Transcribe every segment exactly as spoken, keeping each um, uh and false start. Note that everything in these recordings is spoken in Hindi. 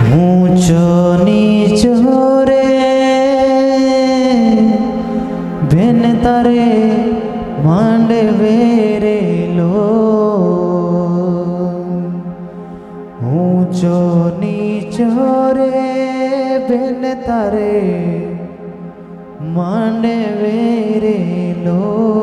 ऊंचो नीचो रे बेन तारे मांडवे रे लो ऊंचो नीचो रे बेन तारे मांडवे रे लो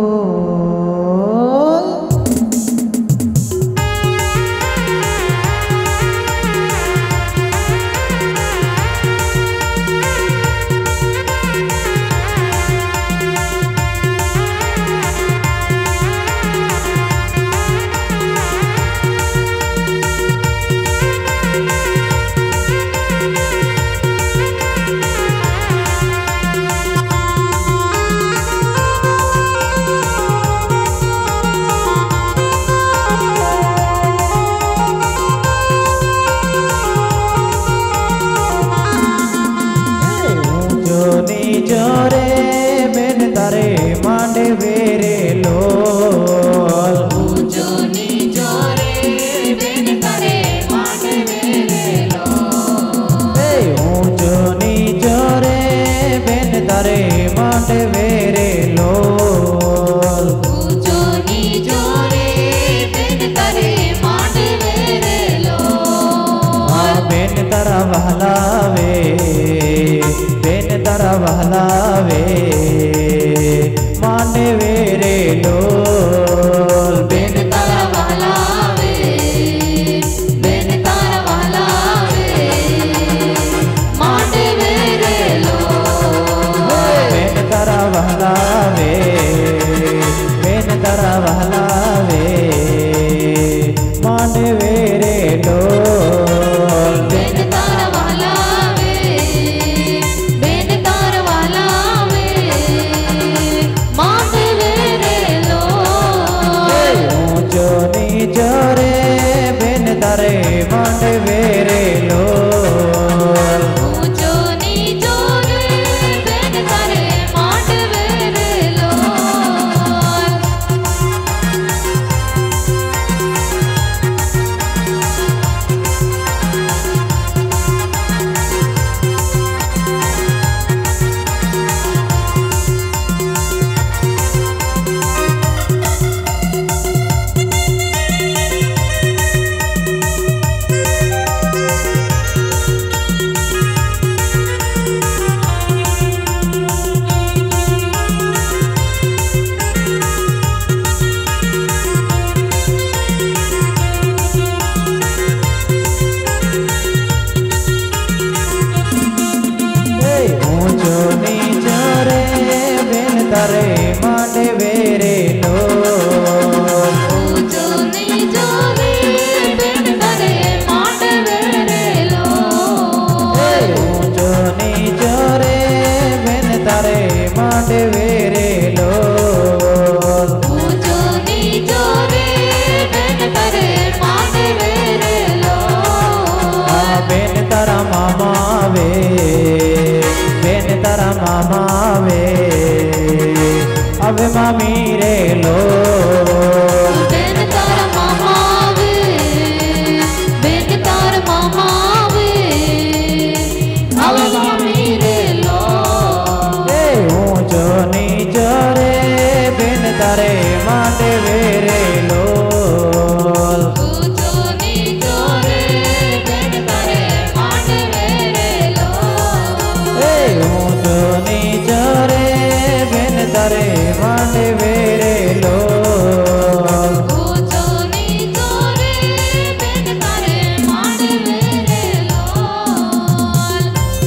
जोरे बेन तारे मांडवे रे लोल ऊंचो नीचो रे बेन तारे मांडवे रे लोल ए ऊंचो नीचो रे बेन तारे मांडवे रे लोल ऊंचो नीचो रे बेन तारे मांडवे रे लोल आ बेन तारा वहलावे बेन तारा वहलावे मांडवे रे लोल बेन तारा वहलावे बेन तारा वहलावे मांडवे रे लोल बेन तारा वहलावे बेन तारा वहलावे मांडवे रे लोल बेन तारा वहलावे बेन तारा वहलावे मांडवे रे लोल ऊंचो नीचो रे बेन तारे मांडवे रे लोल ऊंचो नीचो रे बेन तारे मांडवे रे लोल ऊंचो नीचो रे बेन तारे मांडवे रे लोल ऊंचो नीचो रे बेन तारे मांडवे रे लोल ऊंचो नीचो रे बेन तारे मांडवे रे लोल ऊंचो नीचो रे बेन तारे मांडवे रे लोल आ बेन तारा मामा वे बेन तारा मामा वे अबे मामी रे लोल बेन तारा मामा वे बेन तारा मामा वे अबे मामी रे लोल ए ऊंचो नीचो रे बेन तारे मांडवे रे लोल ऊंचो नीचो रे बेन तारे मांडवे रे लोल ए ऊंचो नीचो रे बेन तारे मांडवे रे लोल ऊंचो नीचो रे बेन तारे मांडवे रे लोल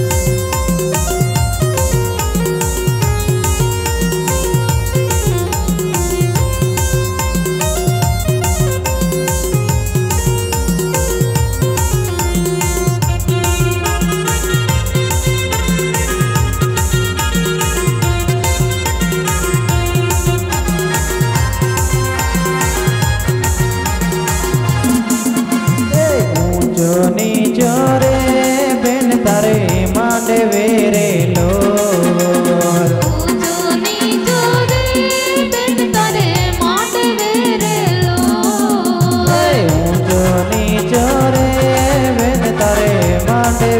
ऊंचो नीचो रे बेन तारे मांडवे रे लोल ऊंचो नीचो रे बेन तारे मांडवे रे लोल ऊंचो नीचो रे बेन तारे मांडवे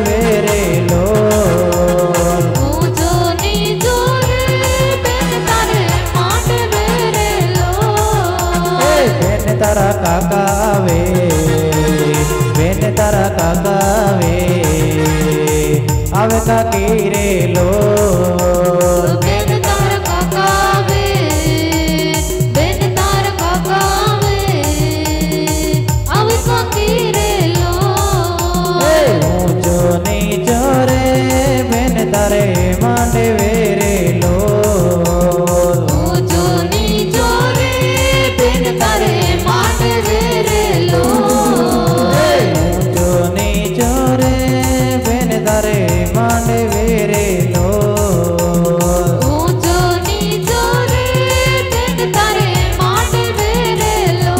तारा काका वे आवे काकी रे लो बेन तारा काका वे बेन तारा काका वे आवे काकी रे लो ऊंचो नीचो रे बेन तारे मांडे वे रे लो ऊंचो नीचो रे बेन तारे मांडे वे रे लो ऊंचो नीचो रे बेन तारे मांडे वे रे लो ऊंचो नीचो रे बेन तारे मांडे वे रे लो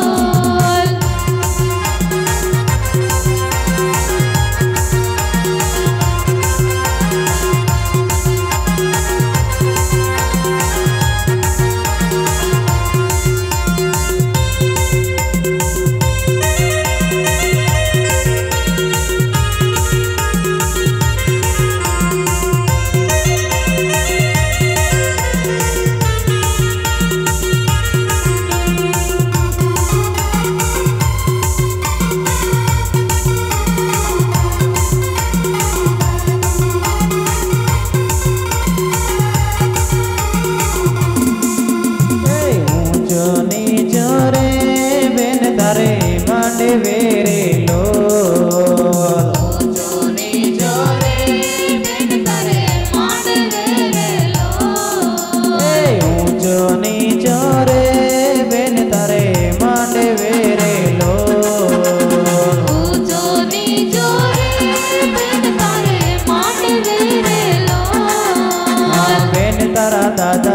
ऊंचो नीचो रे बेन तारे मांडे वे रे लो ऊंचो नीचो रे बेन तारे मांडे वे रे लो ऊंचो नीचो रे बेन तारे मांडे वे रे लो ऊंचो नीचो रे बेन तारे मांडे वे रे लो बेन तारा दादा